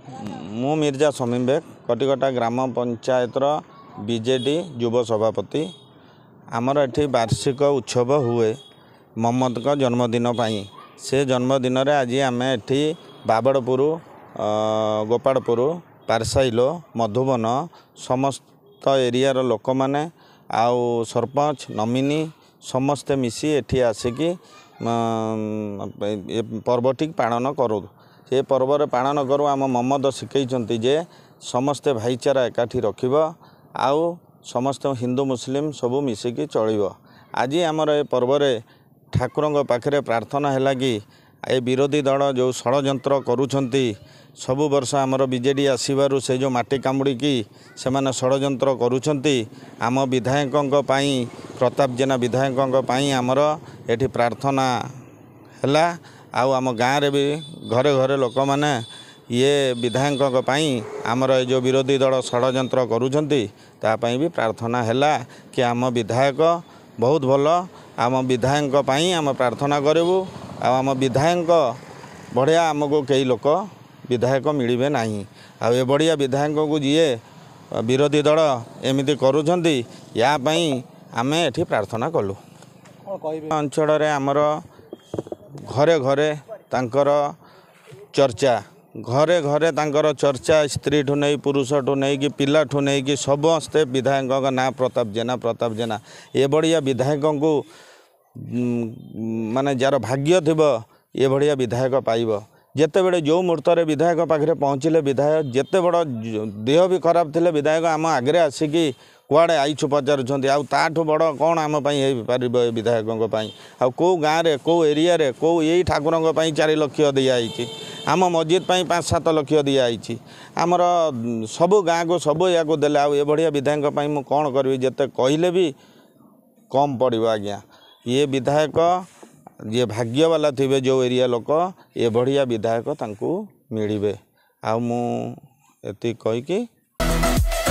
मु मिर्जा समीम बेग कटिकटा ग्राम पंचायतर बीजेडी युव सभापति। आमर एठी वार्षिक उत्सव हुए मोहम्मद का जन्मदिन पाई। से जन्मदिन रे आज आम एठी बाबड़पुर गोपाड़पुर पारसाइल मधुबन समस्त एरिया लोक मैंने आउ सरपंच नमिनी समस्ते मिसी एठी आसिकी पर्वटी पालन करूँ। ये पर्व पालन करूँ आम मोहम्मद शिखई जे समस्ते भाईचारा एकाठी रखिब आउ समस्त हिंदू मुस्लिम सबू मिसिकी चलिब। आज आमर ए पर्व ठाकुर पाखे प्रार्थना है कि ए विरोधी दल जो षड्यंत्र करुछंती सबु वर्ष आमर बीजेडी आसबार से जो माटी कामुड़ी से माने षड्यंत्र करुछंती आम विधायकों पाई प्रताप जेना विधायकों पाई आमर एठी प्रार्थना हैला। आउ आम गाँव रे भी घरे घरे लोक मैंने ये विधायकों पाई आमर ये जो विरोधी दल षड्यंत्र करुछंती तापाई भी प्रार्थना हैला कि आम विधायक बहुत भल आम विधायक पाई आम प्रार्थना करूँ। आम विधायक बढ़िया आमको कई लोक विधायक मिलबे नहीं। आ ए बढ़िया विधायक को जीए विरोधी दल एमती करुछंती या पई आमे एठी प्रार्थना कलु। अंचल रे आमर घरे घरे तांकर चर्चा घरे घरे तांकर चर्चा स्त्री ठू नहीं पुरुष ठू नहीं कि पिला ठू नहीं कि समस्ते विधायक का ना प्रताप जेना ये बढ़िया विधायक को माने जार भाग्य थी ये बढ़िया विधायक पाइब। जिते बड़े जो मुहूर्त विधायक पाखे पहुँचले विधायक जिते बड़ देह भी खराब थे विधायक आम आगे आसिकी कुआड़े आईछु पचारुंट आठू बड़ कौन आम पार विधायकों कौ गाँव में कौ एरिया रे कौ यही ठाकुरों 4 लाख दिखाई आम मस्जिद 5-7 लाख दिखाई आमर सबू गाँव को सब या देले आ बढ़िया विधायक मुझे कौन करी जिते कहले भी कम पड़ो। आज्ञा ये विधायक ये भाग्य वाला थे जो एरिया लोक ये बढ़िया विधायक तांकू मिलबे। आ मु एति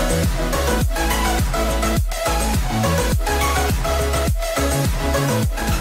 कहीकि